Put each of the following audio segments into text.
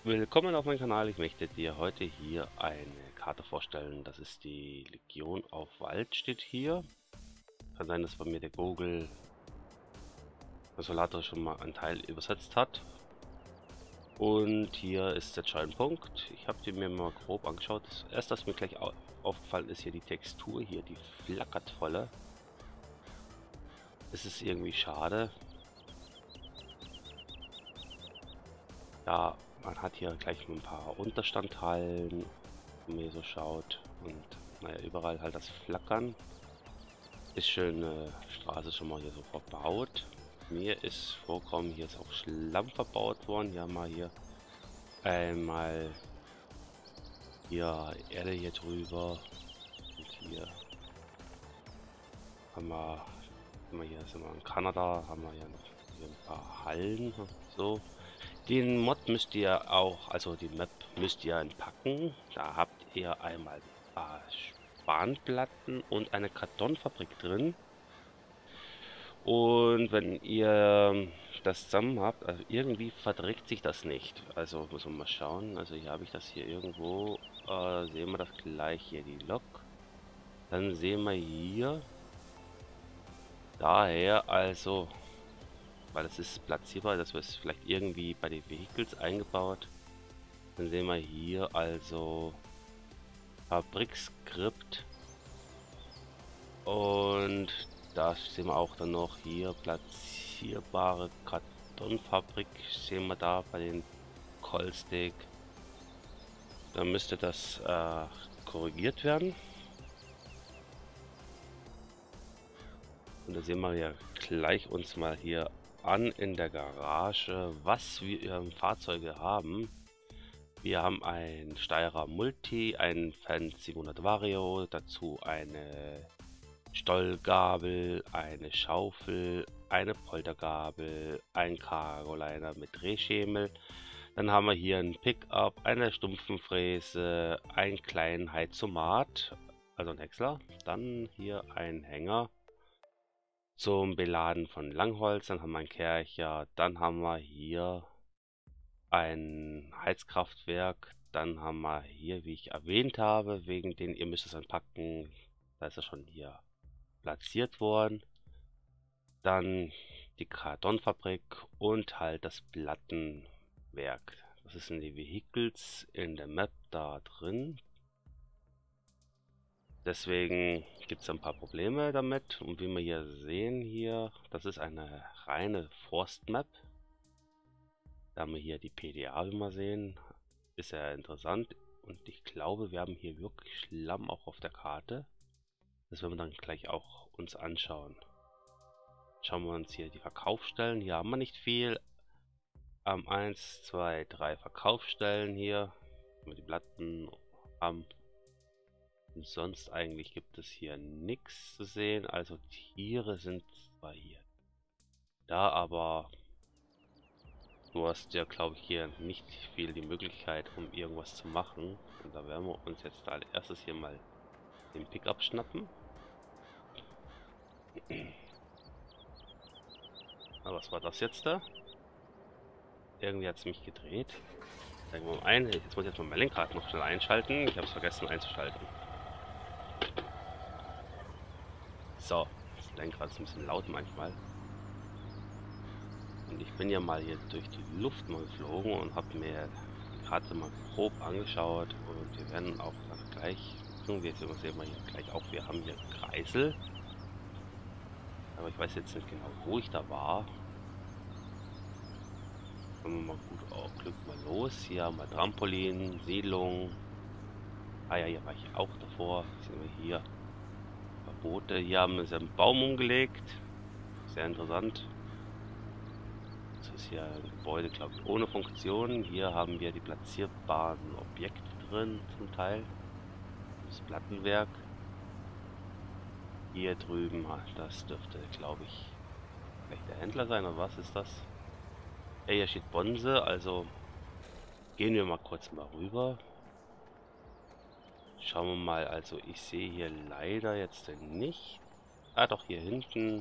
Willkommen auf meinem Kanal. Ich möchte dir heute hier eine Karte vorstellen. Das ist die Legion auf Wald, steht hier. Kann sein, dass bei mir der Google Translator schon mal einen Teil übersetzt hat. Und hier ist der Schein-Punkt. Ich habe die mir mal grob angeschaut. Das erste, was mir gleich aufgefallen ist, hier die Textur hier, die flackert volle. Es ist irgendwie schade. Ja, man hat hier gleich ein paar Unterstandhallen, wenn man hier so schaut. Und naja, überall halt das Flackern. Ist schöne Straße schon mal hier so verbaut. Mir ist vorkommen, hier ist auch Schlamm verbaut worden. Hier haben wir hier einmal hier Erde hier drüber. Und hier hier sind wir in Kanada, haben wir hier noch hier ein paar Hallen. So. Den Mod müsst ihr auch, also die Map müsst ihr entpacken. Da habt ihr einmal ein paar Spanplatten und eine Kartonfabrik drin. Und wenn ihr das zusammen habt, also irgendwie verträgt sich das nicht. Also muss man mal schauen. Also hier habe ich das hier irgendwo. Sehen wir das gleich hier, die Lok. Dann sehen wir hier. Daher also, weil es ist platzierbar, das wird vielleicht irgendwie bei den Vehicles eingebaut. Dann sehen wir hier also Fabrikskript. Und da sehen wir auch dann noch hier platzierbare Kartonfabrik. Sehen wir da bei den Callstick. Dann müsste das korrigiert werden. Und da sehen wir ja gleich uns mal hier an in der Garage, was wir im Fahrzeuge haben. Wir haben ein Steyr Multi, ein Fendt 700 Vario, dazu eine Stollgabel, eine Schaufel, eine Poltergabel, ein Cargoliner mit Drehschemel. Dann haben wir hier ein Pickup, eine Stumpfenfräse, einen kleinen Heizomat, also ein Häcksler. Dann hier ein Hänger zum Beladen von Langholz. Dann haben wir einen Kercher. Dann haben wir hier ein Heizkraftwerk. Dann haben wir hier, wie ich erwähnt habe, wegen den, ihr müsst es anpacken, da ist er schon hier platziert worden. Dann die Kartonfabrik und halt das Plattenwerk. Das ist in die Vehicles in der Map da drin. Deswegen gibt es ein paar Probleme damit. Und wie wir hier sehen, hier, das ist eine reine Forstmap. Da haben wir hier die PDA, wie wir sehen. Ist ja interessant. Und ich glaube, wir haben hier wirklich Schlamm auch auf der Karte. Das werden wir dann gleich auch uns anschauen. Schauen wir uns hier die Verkaufsstellen. Hier haben wir nicht viel. 1, 2, 3 Verkaufsstellen hier. Wenn wir die Platten haben. Und sonst eigentlich gibt es hier nichts zu sehen. Also Tiere sind zwar hier da, aber du hast ja, glaube ich, hier nicht viel die Möglichkeit, um irgendwas zu machen. Und da werden wir uns jetzt als erstes hier mal den Pickup schnappen. Aber was war das jetzt da? Irgendwie hat es mich gedreht. Sagen wir mal ein. Jetzt muss ich jetzt mal mein Lenkrad noch schnell einschalten. Ich habe es vergessen einzuschalten. So, das Lenkrad ist ein bisschen laut manchmal. Und ich bin ja mal hier durch die Luft mal geflogen und habe mir die Karte mal grob angeschaut. Und wir werden auch dann gleich, wir sehen wir hier gleich auch, wir haben hier Kreisel. Aber ich weiß jetzt nicht genau, wo ich da war. Kommen wir mal gut auf Glück mal los. Hier haben wir Trampolin, Siedlung. Ah ja, hier war ich auch davor. Sehen wir hier Verbote. Hier haben wir einen Baum umgelegt. Sehr interessant. Das ist hier ein Gebäude, glaube ich, ohne Funktion. Hier haben wir die platzierbaren Objekte drin, zum Teil. Das Plattenwerk. Hier drüben, das dürfte, glaube ich, vielleicht der Händler sein, oder was ist das? Ja, hier steht Bonse, also gehen wir mal kurz mal rüber. Schauen wir mal, also ich sehe hier leider jetzt nicht. Ah, doch, hier hinten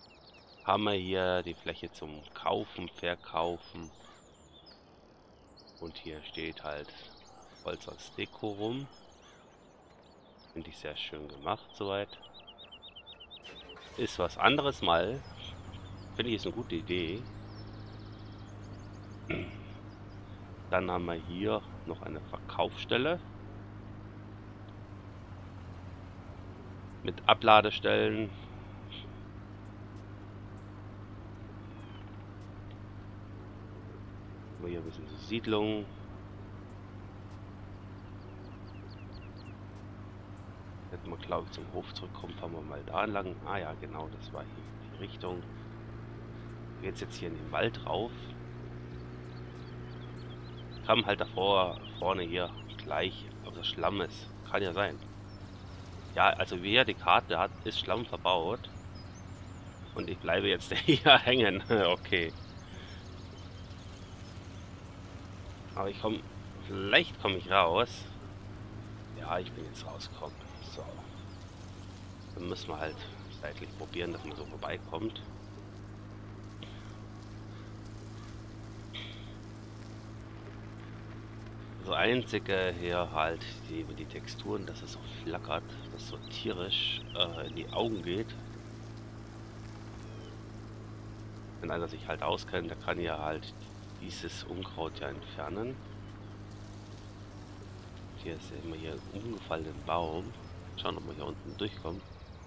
haben wir hier die Fläche zum Kaufen, Verkaufen. Und hier steht halt Holz als Deko rum. Finde ich sehr schön gemacht soweit. Ist was anderes mal. Finde ich, ist eine gute Idee. Dann haben wir hier noch eine Verkaufsstelle. Mit Abladestellen. Hier ein bisschen Siedlung. Wenn wir, glaube ich, zum Hof zurückkommen, fahren wir mal da lang. Ah ja, genau, das war hier die Richtung. Jetzt hier in den Wald rauf. Kam halt davor, vorne hier gleich, ob das Schlamm ist. Kann ja sein. Ja, also wie er die Karte hat, ist Schlamm verbaut. Und ich bleibe jetzt hier hängen. Okay. Aber ich komme, vielleicht komme ich raus. Ja, ich bin jetzt rausgekommen. So. Dann müssen wir halt seitlich probieren, dass man so vorbeikommt. Das einzige hier halt die Texturen, dass es so flackert, dass so tierisch in die Augen geht. Wenn einer sich halt auskennt, der kann ja halt dieses Unkraut ja entfernen. Hier ist ja immer hier ein umgefallenen Baum. Schauen, ob wir hier unten durchkommen.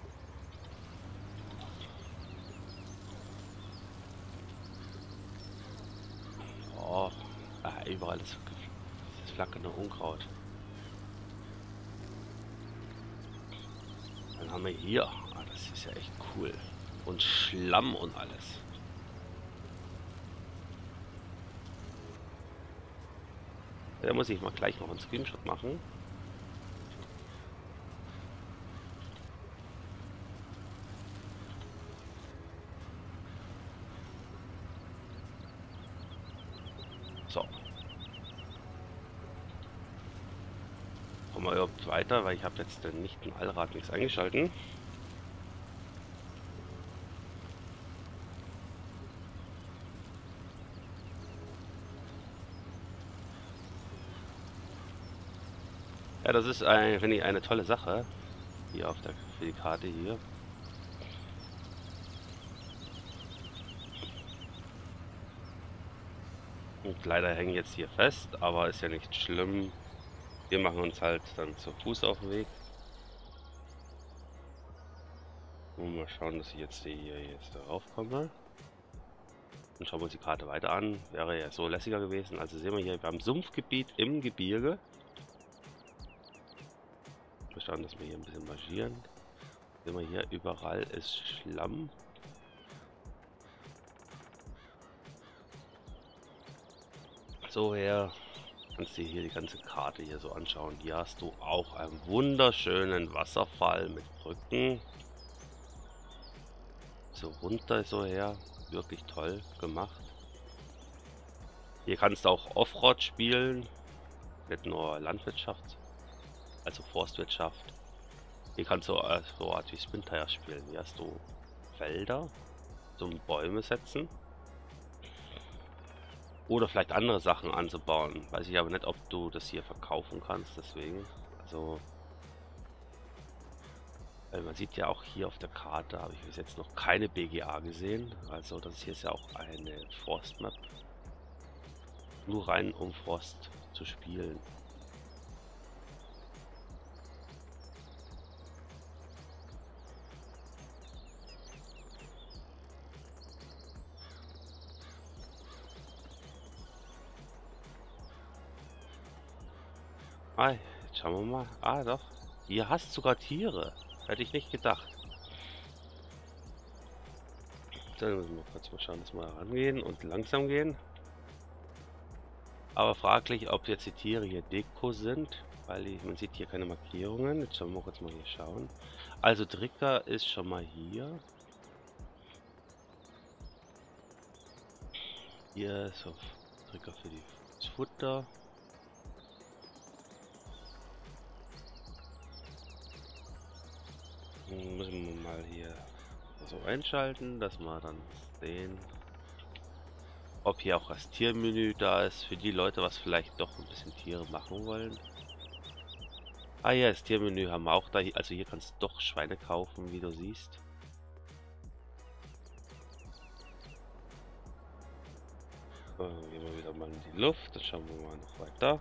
Oh, überall das flackernde Unkraut. Dann haben wir hier, das ist ja echt cool. Und Schlamm und alles. Da muss ich mal gleich noch einen Screenshot machen. So. Kommen wir überhaupt weiter, weil ich habe jetzt nicht ein Allrad nichts eingeschalten. Ja, das ist finde ich, eine tolle Sache hier auf der für die Karte hier. Und leider hängen jetzt hier fest, aber ist ja nicht schlimm. Wir machen uns halt dann zu Fuß auf den Weg. Und mal schauen, dass ich jetzt hier darauf komme. Dann schauen wir uns die Karte weiter an. Wäre ja so lässiger gewesen. Also sehen wir hier beim Sumpfgebiet im Gebirge. Wir schauen, dass wir hier ein bisschen marschieren. Sehen wir hier, überall ist Schlamm. So her kannst du hier die ganze Karte hier so anschauen. Hier hast du auch einen wunderschönen Wasserfall mit Brücken. So runter so her. Wirklich toll gemacht. Hier kannst du auch Offroad spielen. Nicht nur Landwirtschaft, also Forstwirtschaft. Hier kannst du so Art wie Spintire spielen. Hier hast du Felder zum Bäume setzen. Oder vielleicht andere Sachen anzubauen. Weiß ich aber nicht, ob du das hier verkaufen kannst, deswegen. Also man sieht ja auch hier auf der Karte, habe ich bis jetzt noch keine BGA gesehen. Also das hier ist ja auch eine Forstmap. Nur rein um Forst zu spielen. Ah, jetzt schauen wir mal. Ah, doch. Hier hast du sogar Tiere. Hätte ich nicht gedacht. Dann müssen wir kurz mal schauen, dass wir rangehen und langsam gehen. Aber fraglich, ob jetzt die Tiere hier Deko sind, weil man sieht hier keine Markierungen. Jetzt schauen wir kurz mal hier schauen. Also Dricker ist schon mal hier. Hier ist so Dricker für das Futter. Müssen wir mal hier so einschalten, dass wir dann sehen. ob hier auch das Tiermenü da ist, für die Leute, was vielleicht doch ein bisschen Tiere machen wollen. Ah ja, das Tiermenü haben wir auch da. Also hier kannst du doch Schweine kaufen, wie du siehst. So, gehen wir wieder mal in die Luft. Dann schauen wir mal noch weiter.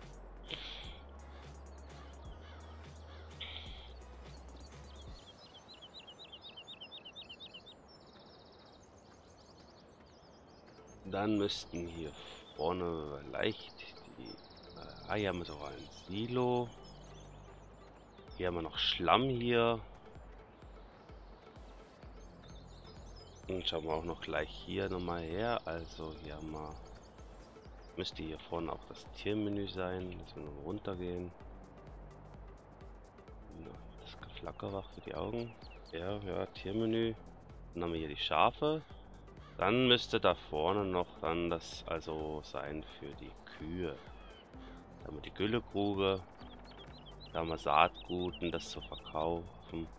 Dann müssten hier vorne leicht die... hier haben wir sogar ein Silo. Hier haben wir noch Schlamm hier. Und schauen wir auch noch gleich hier nochmal her. Also hier haben wir... Müsste hier vorne auch das Tiermenü sein. Jetzt müssen wir noch runtergehen. Das Geflacker wach für die Augen. Ja, Tiermenü. Dann haben wir hier die Schafe. Dann müsste da vorne noch dann das also sein für die Kühe. Da haben wir die Güllegrube. Da haben wir Saatgut, um das zu verkaufen.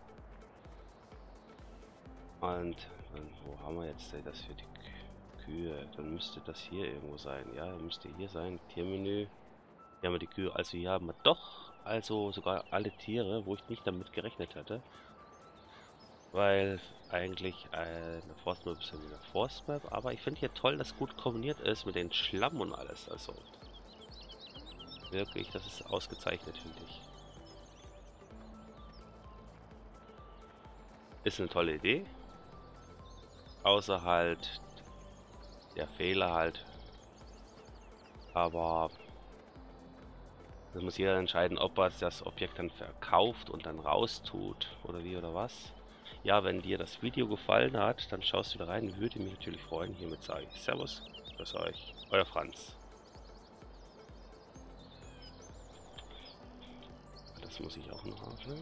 Und dann, wo haben wir jetzt das für die Kühe? Dann müsste das hier irgendwo sein. Ja, müsste hier sein. Tiermenü. Hier haben wir die Kühe. Also hier haben wir doch also sogar alle Tiere, wo ich nicht damit gerechnet hätte. Weil eigentlich eine Forstmap ist ja wieder Forstmap, aber ich finde hier toll, dass gut kombiniert ist mit den Schlamm und alles. Also wirklich, das ist ausgezeichnet, finde ich. Ist eine tolle Idee. Außer halt der Fehler halt. Aber das muss jeder entscheiden, ob er das Objekt dann verkauft und dann raustut oder wie oder was. Ja, wenn dir das Video gefallen hat, dann schaust du wieder rein. Würde mich natürlich freuen. Hiermit sage ich Servus, grüß euch, euer Franz. Das muss ich auch noch öffnen.